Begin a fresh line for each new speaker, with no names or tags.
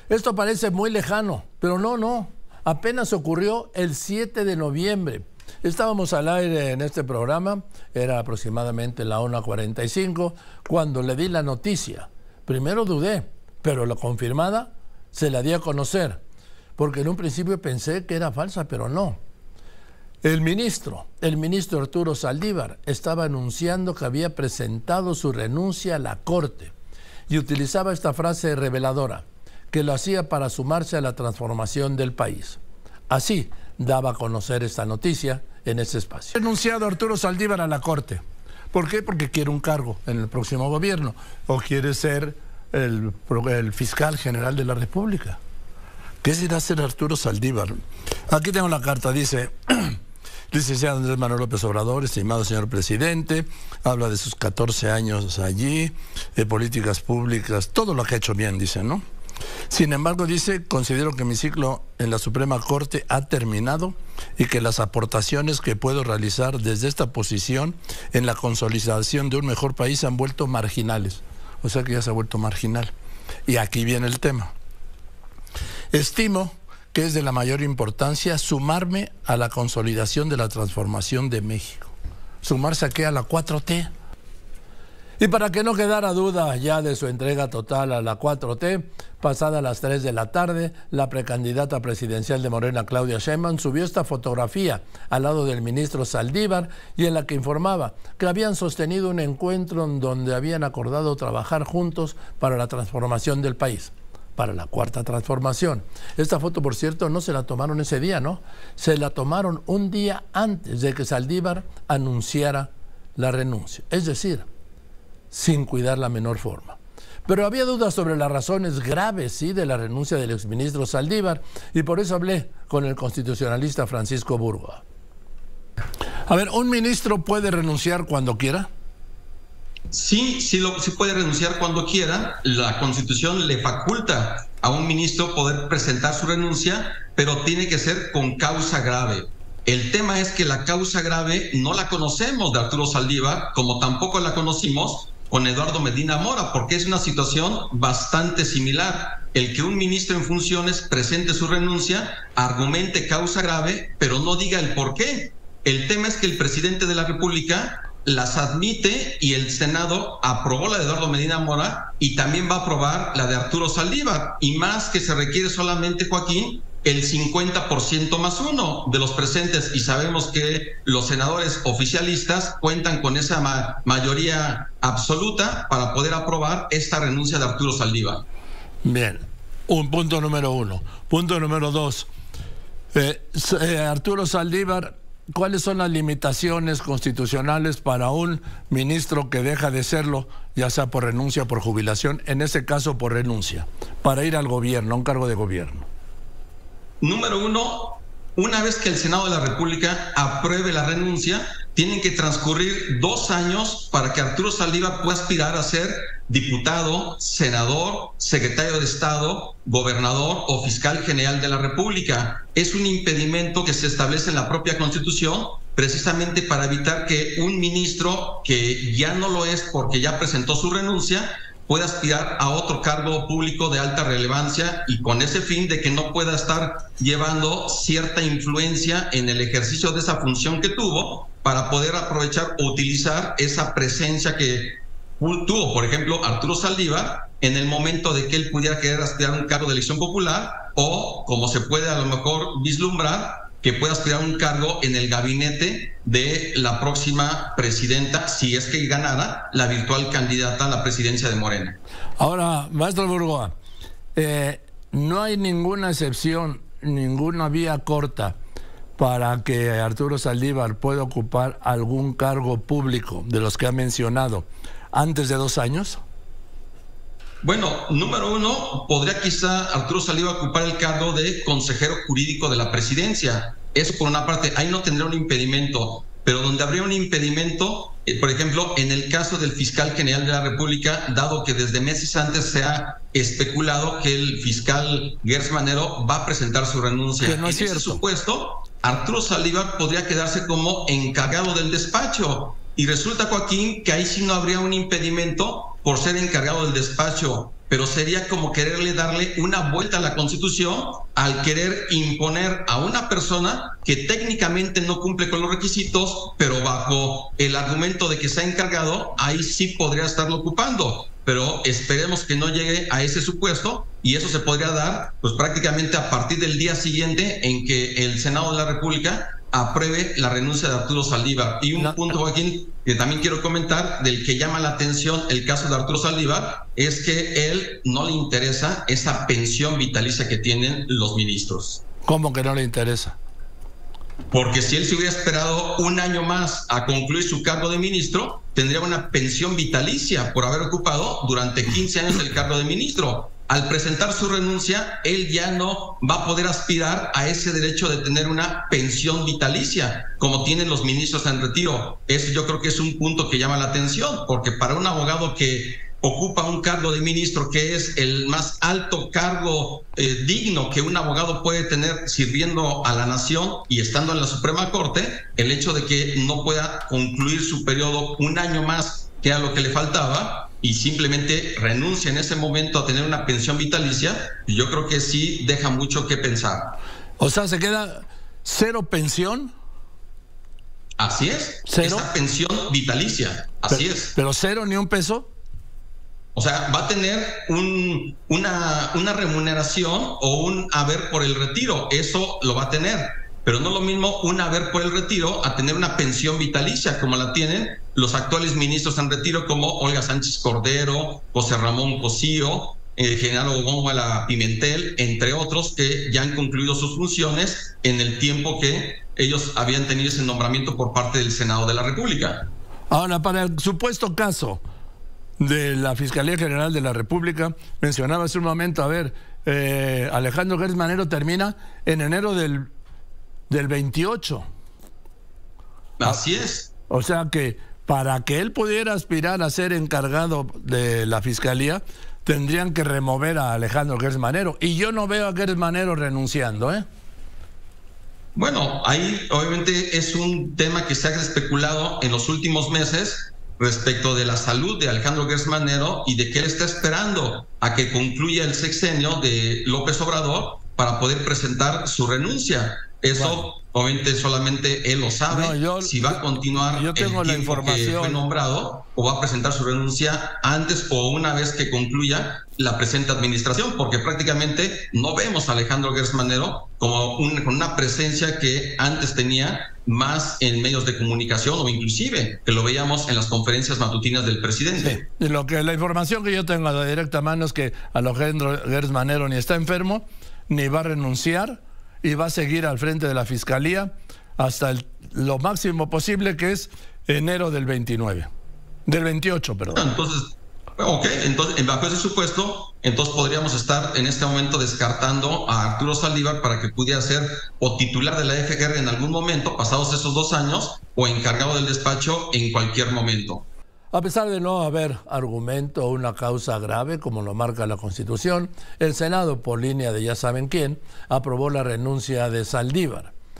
Esto parece muy lejano, pero no. Apenas ocurrió el 7 de noviembre. Estábamos al aire en este programa, era aproximadamente la 1:45, cuando le di la noticia. Primero dudé, pero la confirmada se la di a conocer, porque en un principio pensé que era falsa, pero no. El ministro Arturo Saldívar estaba anunciando que había presentado su renuncia a la Corte y utilizaba esta frase reveladora, que lo hacía para sumarse a la transformación del país. Así daba a conocer esta noticia en ese espacio. Ha renunciado Arturo Saldívar a la Corte. ¿Por qué? Porque quiere un cargo en el próximo gobierno o quiere ser el fiscal general de la República. ¿Qué será ser Arturo Saldívar? Aquí tengo la carta, dice: licenciado Andrés Manuel López Obrador, estimado señor presidente, habla de sus 14 años allí, de políticas públicas, todo lo que ha hecho bien, dice, ¿no? Sin embargo, dice, considero que mi ciclo en la Suprema Corte ha terminado y que las aportaciones que puedo realizar desde esta posición en la consolidación de un mejor país se han vuelto marginales. O sea que ya se ha vuelto marginal. Y aquí viene el tema. Estimo que es de la mayor importancia sumarme a la consolidación de la transformación de México. ¿Sumarse a qué? A la 4T. Y para que no quedara duda ya de su entrega total a la 4T, pasada las 3 de la tarde, la precandidata presidencial de Morena, Claudia Sheinbaum, subió esta fotografía al lado del ministro Saldívar y en la que informaba que habían sostenido un encuentro en donde habían acordado trabajar juntos para la transformación del país, para la cuarta transformación. Esta foto, por cierto, no se la tomaron ese día, ¿no? Se la tomaron un día antes de que Saldívar anunciara la renuncia. Es decir, sin cuidar la menor forma. Pero había dudas sobre las razones graves, sí, de la renuncia del exministro Saldívar, y por eso hablé con el constitucionalista Francisco Burgoa. A ver, ¿un ministro puede renunciar cuando quiera?
Sí puede renunciar cuando quiera. La Constitución le faculta a un ministro poder presentar su renuncia, pero tiene que ser con causa grave. El tema es que la causa grave no la conocemos de Arturo Saldívar, como tampoco la conocimos con Eduardo Medina Mora, porque es una situación bastante similar. El que un ministro en funciones presente su renuncia, argumente causa grave, pero no diga el por qué. El tema es que el presidente de la República las admite y el Senado aprobó la de Eduardo Medina Mora y también va a aprobar la de Arturo Saldívar. Y más que se requiere solamente, Joaquín, el 50% más uno de los presentes, y sabemos que los senadores oficialistas cuentan con esa mayoría absoluta para poder aprobar esta renuncia de Arturo Saldívar.
Bien, un punto número uno. Punto número dos, Arturo Saldívar, ¿cuáles son las limitaciones constitucionales para un ministro que deja de serlo, ya sea por renuncia o por jubilación, en ese caso por renuncia, para ir al gobierno, a un cargo de gobierno?
Número uno, una vez que el Senado de la República apruebe la renuncia, tienen que transcurrir 2 años para que Arturo Saldívar pueda aspirar a ser diputado, senador, secretario de Estado, gobernador o fiscal general de la República. Es un impedimento que se establece en la propia Constitución, precisamente para evitar que un ministro que ya no lo es porque ya presentó su renuncia puede aspirar a otro cargo público de alta relevancia, y con ese fin de que no pueda estar llevando cierta influencia en el ejercicio de esa función que tuvo, para poder aprovechar o utilizar esa presencia que tuvo, por ejemplo, Arturo Saldívar, en el momento de que él pudiera querer aspirar a un cargo de elección popular, o como se puede a lo mejor vislumbrar, que pueda aspirar a un cargo en el gabinete de la próxima presidenta, si es que ganara, la virtual candidata a la presidencia de Morena.
Ahora, maestro Burgoa, no hay ninguna excepción, ninguna vía corta para que Arturo Saldívar pueda ocupar algún cargo público de los que ha mencionado antes de 2 años.
Bueno, número uno, podría quizá Arturo Saldívar ocupar el cargo de consejero jurídico de la presidencia. Eso por una parte, ahí no tendría un impedimento, pero donde habría un impedimento, por ejemplo, en el caso del fiscal general de la República, dado que desde meses antes se ha especulado que el fiscal Gers Manero va a presentar su renuncia.
Que no es cierto.
En ese supuesto, Arturo Saldívar podría quedarse como encargado del despacho. Y resulta, Joaquín, que ahí sí no habría un impedimento por ser encargado del despacho pero sería como quererle darle una vuelta a la Constitución al querer imponer a una persona que técnicamente no cumple con los requisitos, pero bajo el argumento de que se ha encargado, ahí sí podría estarlo ocupando. Pero esperemos que no llegue a ese supuesto, y eso se podría dar pues prácticamente a partir del día siguiente en que el Senado de la República apruebe la renuncia de Arturo Saldívar. Y un punto, Joaquín, que también quiero comentar, del que llama la atención el caso de Arturo Saldívar, es que él no le interesa esa pensión vitalicia que tienen los ministros.
¿Cómo que no le interesa?
Porque si él se hubiera esperado un año más a concluir su cargo de ministro, tendría una pensión vitalicia por haber ocupado durante 15 años el cargo de ministro. Al presentar su renuncia, él ya no va a poder aspirar a ese derecho de tener una pensión vitalicia, como tienen los ministros en retiro. Eso yo creo que es un punto que llama la atención, porque para un abogado que ocupa un cargo de ministro, que es el más alto cargo digno que un abogado puede tener sirviendo a la nación y estando en la Suprema Corte, el hecho de que no pueda concluir su periodo un año más, que era lo que le faltaba, y simplemente renuncia en ese momento a tener una pensión vitalicia, yo creo que sí deja mucho que pensar.
O sea, ¿se queda cero pensión?
Así es.
¿Cero?
Esa pensión vitalicia, así es.
¿Pero cero, ni un peso?
O sea, va a tener una remuneración o un haber por el retiro, eso lo va a tener. Pero no es lo mismo un haber por el retiro a tener una pensión vitalicia como la tienen los actuales ministros en retiro, como Olga Sánchez Cordero, José Ramón Cosío, Genaro Góngora Pimentel, entre otros, que ya han concluido sus funciones en el tiempo que ellos habían tenido ese nombramiento por parte del Senado de la República.
Ahora, para el supuesto caso de la Fiscalía General de la República, mencionaba hace un momento, Alejandro Gertz Manero termina en enero del 28.
Así es.
O sea que para que él pudiera aspirar a ser encargado de la Fiscalía, tendrían que remover a Alejandro Gertz Manero. Y yo no veo a Gertz Manero renunciando, ¿eh?
Bueno, ahí obviamente es un tema que se ha especulado en los últimos meses respecto de la salud de Alejandro Gertz Manero y de que él está esperando a que concluya el sexenio de López Obrador para poder presentar su renuncia. Eso, bueno, obviamente solamente él lo sabe. Si va a continuar
yo tengo
el tiempo que fue nombrado, o va a presentar su renuncia antes o una vez que concluya la presente administración, porque prácticamente no vemos a Alejandro Gertz Manero como con una presencia que antes tenía más en medios de comunicación, o inclusive que lo veíamos en las conferencias matutinas del presidente.
Sí. La información que yo tengo de directa mano es que Alejandro Gertz Manero ni está enfermo, ni va a renunciar, y va a seguir al frente de la Fiscalía hasta lo máximo posible, que es enero del 28, perdón.
Entonces, bajo ese supuesto, entonces podríamos estar en este momento descartando a Arturo Saldívar para que pudiera ser o titular de la FGR en algún momento, pasados esos 2 años, o encargado del despacho en cualquier momento.
A pesar de no haber argumento o una causa grave, como lo marca la Constitución, el Senado, por línea de ya saben quién, aprobó la renuncia de Saldívar.